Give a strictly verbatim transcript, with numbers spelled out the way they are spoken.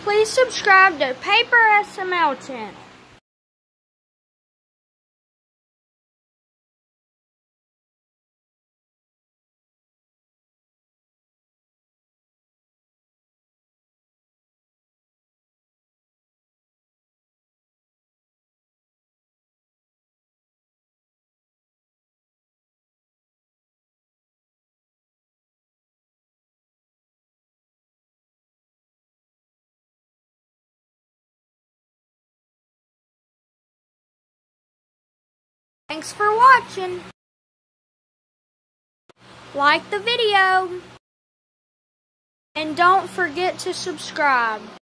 Please subscribe to Paper S M L channel. Thanks for watching. Like the video. And don't forget to subscribe.